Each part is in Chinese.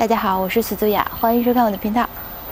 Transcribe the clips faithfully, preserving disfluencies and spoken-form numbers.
大家好，我是史祖雅，欢迎收看我的频道。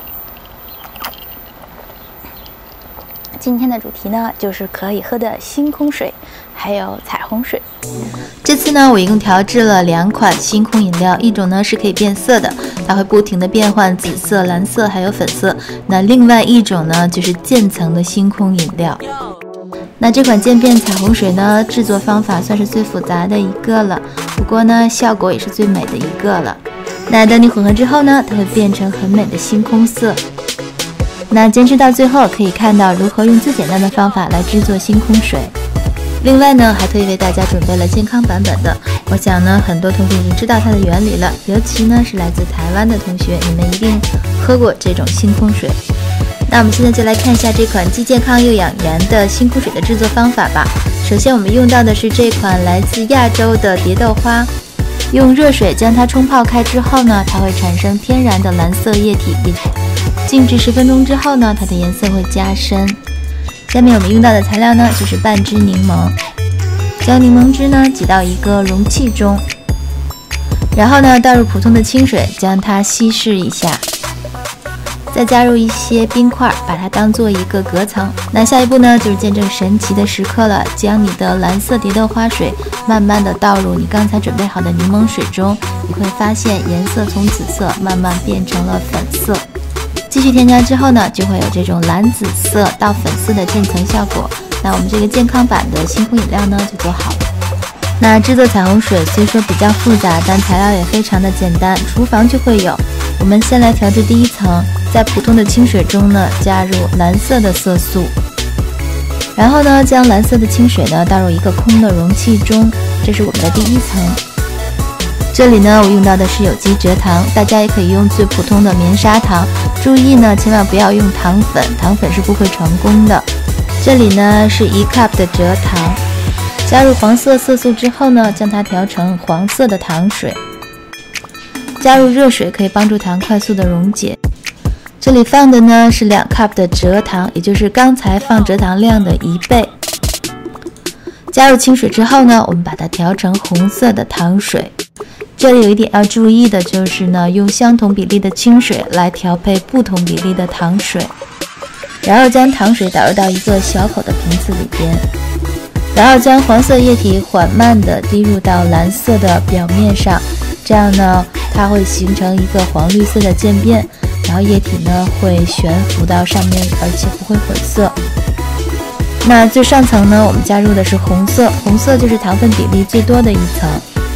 今天的主题呢，就是可以喝的星空水，还有彩虹水。这次呢，我一共调制了两款星空饮料，一种呢是可以变色的，它会不停的变换紫色、蓝色还有粉色。那另外一种呢，就是渐层的星空饮料。那这款渐变彩虹水呢，制作方法算是最复杂的一个了，不过呢，效果也是最美的一个了。那等你混合之后呢，它会变成很美的星空色。那坚持到最后，可以看到如何用最简单的方法来制作星空水。另外呢，还特意为大家准备了健康版本的。我想呢，很多同学已经知道它的原理了，尤其呢是来自台湾的同学，你们一定喝过这种星空水。那我们现在就来看一下这款既健康又养颜的星空水的制作方法吧。首先我们用到的是这款来自亚洲的蝶豆花，用热水将它冲泡开之后呢，它会产生天然的蓝色液体，静置十分钟之后呢，它的颜色会加深。下面我们用到的材料呢，就是半支柠檬，将柠檬汁呢挤到一个容器中，然后呢倒入普通的清水，将它稀释一下。再加入一些冰块，把它当做一个隔层。那下一步呢，就是见证神奇的时刻了，将你的蓝色蝶豆花水慢慢的倒入你刚才准备好的柠檬水中，你会发现颜色从紫色慢慢变成了粉色。继续添加之后呢，就会有这种蓝紫色到粉色的渐层效果。那我们这个健康版的星空饮料呢，就做好了。那制作彩虹水虽说比较复杂，但材料也非常的简单，厨房就会有。我们先来调制第一层，在普通的清水中呢，加入蓝色的色素，然后呢，将蓝色的清水呢倒入一个空的容器中，这是我们的第一层。这里呢，我用到的是有机蔗糖，大家也可以用最普通的棉砂糖，注意呢，千万不要用糖粉，糖粉是不会成功的。这里呢是一 cup 的蔗糖，加入黄色色素之后呢，将它调成黄色的糖水。加入热水可以帮助糖快速的溶解。这里放的呢是两 cup 的蔗糖，也就是刚才放蔗糖量的一倍。加入清水之后呢，我们把它调成红色的糖水。这里有一点要注意的就是呢，用相同比例的清水来调配不同比例的糖水，然后将糖水导入到一个小口的瓶子里边，然后将黄色液体缓慢地滴入到蓝色的表面上，这样呢，它会形成一个黄绿色的渐变，然后液体呢会悬浮到上面，而且不会混色。那最上层呢，我们加入的是红色，红色就是糖分比例最多的一层。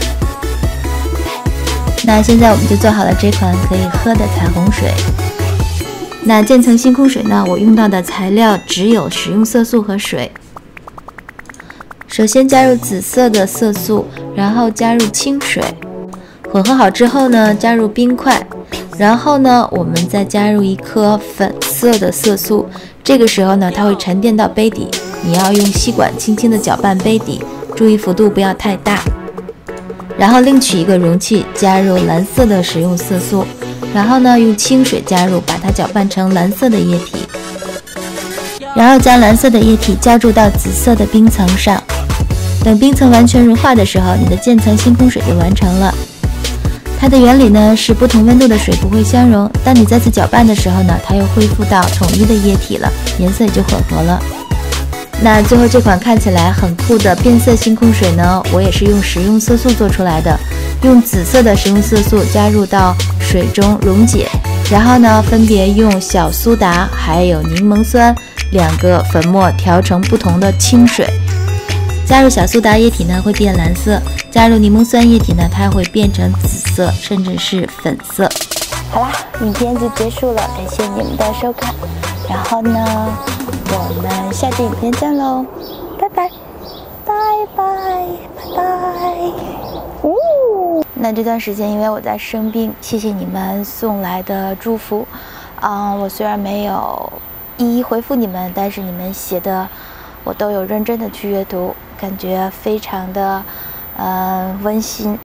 那现在我们就做好了这款可以喝的彩虹水。那渐层星空水呢，我用到的材料只有食用色素和水。首先加入紫色的色素，然后加入清水。混合好之后呢，加入冰块，然后呢，我们再加入一颗粉色的色素。这个时候呢，它会沉淀到杯底，你要用吸管轻轻的搅拌杯底，注意幅度不要太大。然后另取一个容器，加入蓝色的食用色素，然后呢，用清水加入，把它搅拌成蓝色的液体，然后将蓝色的液体浇注到紫色的冰层上。等冰层完全融化的时候，你的渐层星空水就完成了。它的原理呢是不同温度的水不会相融，当你再次搅拌的时候呢，它又恢复到统一的液体了，颜色也就混合了。那最后这款看起来很酷的变色星空水呢，我也是用食用色素做出来的，用紫色的食用色素加入到水中溶解，然后呢分别用小苏打还有柠檬酸两个粉末调成不同的清水。加入小苏打液体呢会变蓝色，加入柠檬酸液体呢它会变成紫色甚至是粉色。好啦，影片就结束了，感谢你们的收看，然后呢我们下期影片见喽，拜拜拜拜拜拜。呜，那这段时间因为我在生病，谢谢你们送来的祝福。嗯，我虽然没有一一回复你们，但是你们写的我都有认真的去阅读，感觉非常的呃温馨。